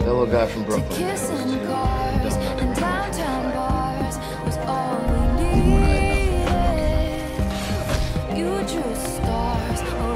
fellow guy from Brooklyn. Kissing cars and downtown bars was all we One night, needed. You drew stars